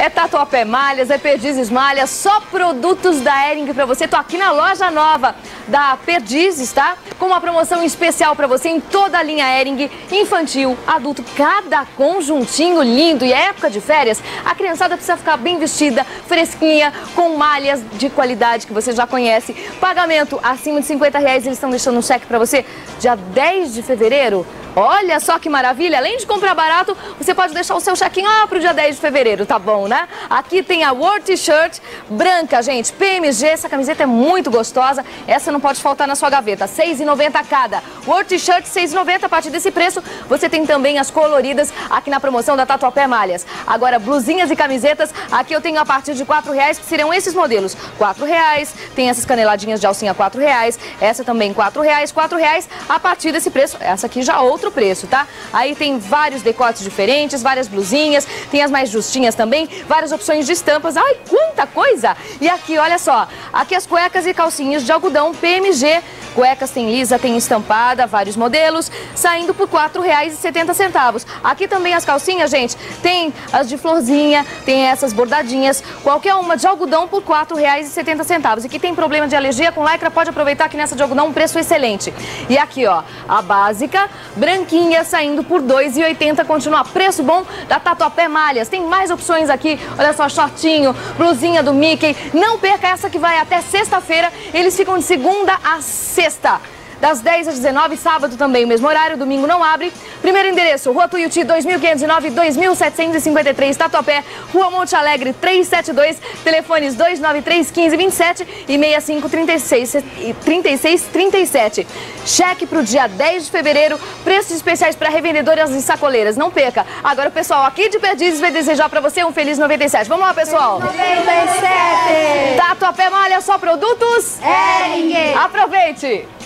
É Tatuapé Malhas, é Perdizes Malhas, só produtos da Hering pra você. Tô aqui na loja nova da Perdizes, tá? Com uma promoção especial pra você em toda a linha Hering, infantil, adulto, cada conjuntinho lindo. E é época de férias, a criançada precisa ficar bem vestida, fresquinha, com malhas de qualidade que você já conhece. Pagamento acima de R$50, eles estão deixando um cheque pra você dia 10 de fevereiro. Olha só que maravilha, além de comprar barato, você pode deixar o seu chequinho lá pro dia 10 de fevereiro, tá bom, né? Aqui tem a World T-shirt branca, gente, PMG, essa camiseta é muito gostosa, essa não pode faltar na sua gaveta, R$6,90 cada. World T-shirt, R$6,90, a partir desse preço, você tem também as coloridas aqui na promoção da Tatuapé Malhas. Agora, blusinhas e camisetas, aqui eu tenho a partir de R$4, que seriam esses modelos, R$4, tem essas caneladinhas de alcinha, R$4, essa também R$4, a partir desse preço, essa aqui já outro preço, tá? Aí tem vários decotes diferentes, várias blusinhas, tem as mais justinhas também, várias opções de estampas. Ai, quanta coisa! E aqui, olha só, aqui as cuecas e calcinhas de algodão PMG. Cuecas tem lisa, tem estampada, vários modelos, saindo por R$4,70. Aqui também as calcinhas, gente, tem as de florzinha, tem essas bordadinhas, qualquer uma de algodão por R$4,70. E quem tem problema de alergia com lycra pode aproveitar que nessa de algodão um preço excelente. E aqui, ó, a básica, branquinha, saindo por R$2,80. Continua preço bom da Tatuapé Malhas. Tem mais opções aqui, olha só, shortinho, blusinha do Mickey. Não perca essa que vai até sexta-feira. Eles ficam de segunda a sexta, das 10 às 19, sábado também o mesmo horário, domingo não abre. Primeiro endereço, Rua Tuiuti 2509, 2753, Tatuapé, Rua Monte Alegre 372, telefones 293-1527 e 6536-3637. Cheque para o dia 10 de fevereiro, preços especiais para revendedoras e sacoleiras, não perca. Agora o pessoal aqui de Perdizes vai desejar para você um feliz 97. Vamos lá, pessoal? 97! Tatuapé Malha, só produtos? Hering! Aproveite!